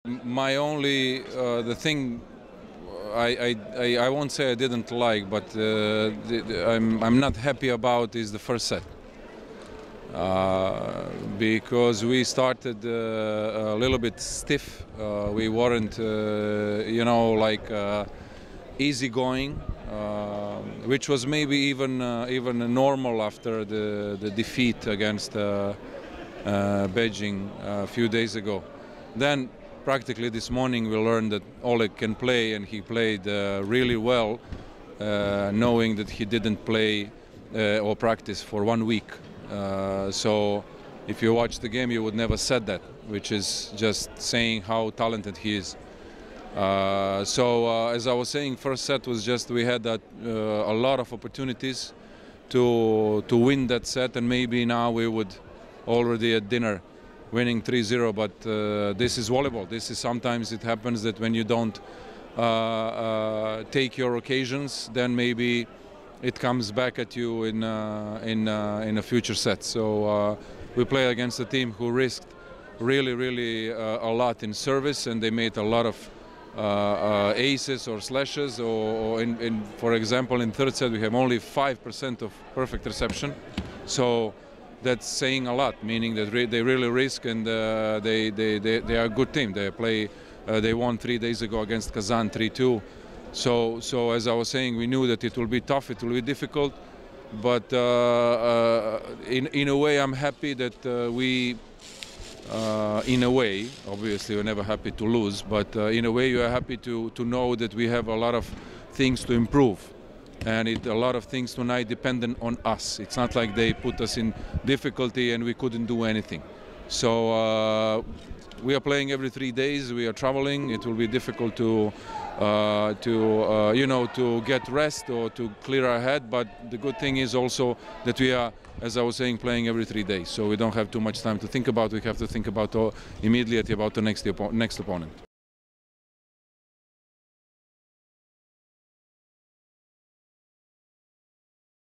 My only the thing I won't say I didn't like, but I'm not happy about is the first set. Because we started a little bit stiff. We weren't, easy going, which was maybe even normal after the defeat against Beijing a few days ago. Then practically this morning we learned that Oleg can play, and he played really well, knowing that he didn't play or practice for 1 week. So if you watch the game, you would never said that, which is just saying how talented he is. As I was saying, first set was just we had a lot of opportunities to win that set, and maybe now we would already at dinner winning 3-0. But this is volleyball. This is sometimes it happens that when you don't take your occasions, then maybe it comes back at you in a future set. So we play against a team who risked really a lot in service, and they made a lot of aces or slashes. Or for example, in third set we have only 5% of perfect reception. So that's saying a lot, meaning that they really risk, and they are a good team. They won 3 days ago against Kazan 3-2. So as I was saying, we knew that it will be tough, it will be difficult, but in a way I'm happy that we, in a way, obviously we're never happy to lose, but in a way you are happy to know that we have a lot of things to improve, and a lot of things tonight dependent on us. It's not like they put us in difficulty and we couldn't do anything. So we are playing every 3 days. We are traveling. It will be difficult to get rest or to clear our head. But the good thing is also that we are, as I was saying, playing every 3 days. So we don't have too much time to think about. We have to think about immediately about the next opponent.